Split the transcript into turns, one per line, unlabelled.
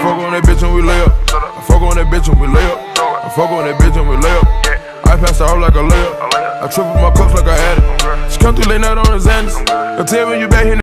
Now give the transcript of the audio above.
fuck on that bitch when we lay up. I fuck on that bitch when we lay up. I fuck on that bitch when we lay up. I pass her off like a layup. I triple my cups like I had it. She come through late night on the Xanax. Don't tell me you back here.